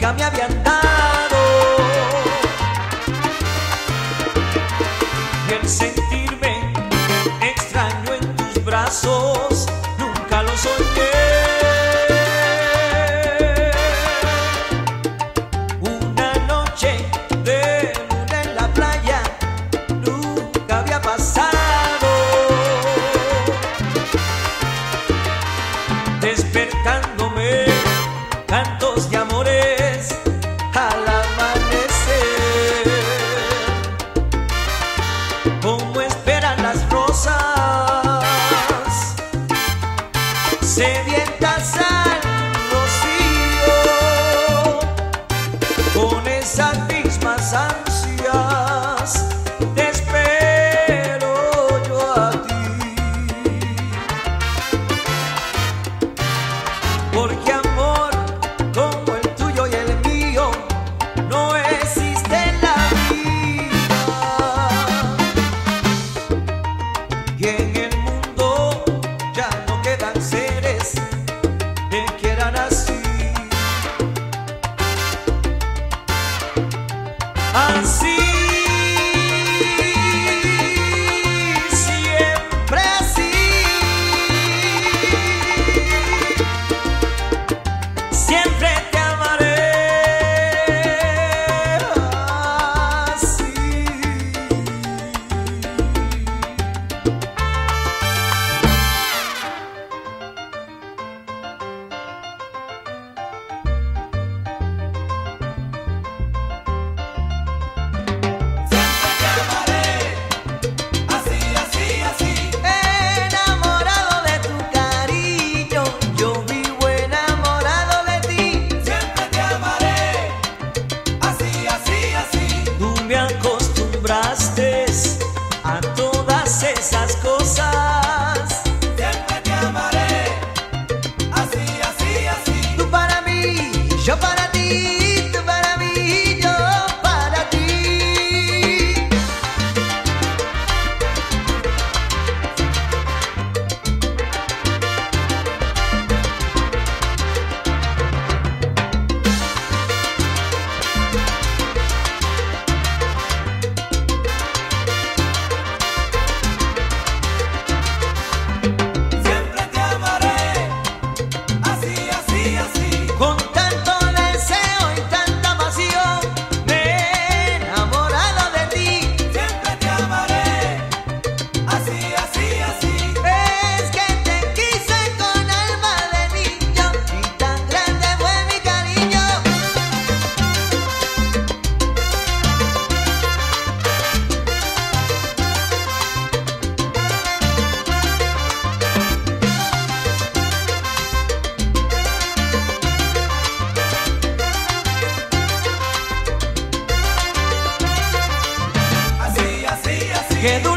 nunca me habían dado. Y el sentirme extraño en tus brazos nunca lo soñé. Una noche de luna en la playa nunca había pasado. Despertándome cantos de amores al amanecer, como esperan las rosas sedientas al rocío, con esas mismas ansias te espero yo a ti, porque amor como el tuyo y el mío no existe en la vida. Y en el mundo ya no quedan seres que quieran así. Así, siempre así. Siempre te amaré así. Enamorado de tu cariño, yo vivo enamorado de ti. Siempre te amaré, así, así, así. Tú me acostumbraste a todas esas cosas. Siempre te amaré, así, así, así. Tú para mí, yo para ti, tú para mí, yo para ti. Siempre te amaré, así, así, así. Con tanto deseo y tanta pasión me he enamorado de ti. Siempre te amaré, así, así, así. Es que te quise con alma de niño y tan grande fue mi cariño. Así, así, así. Que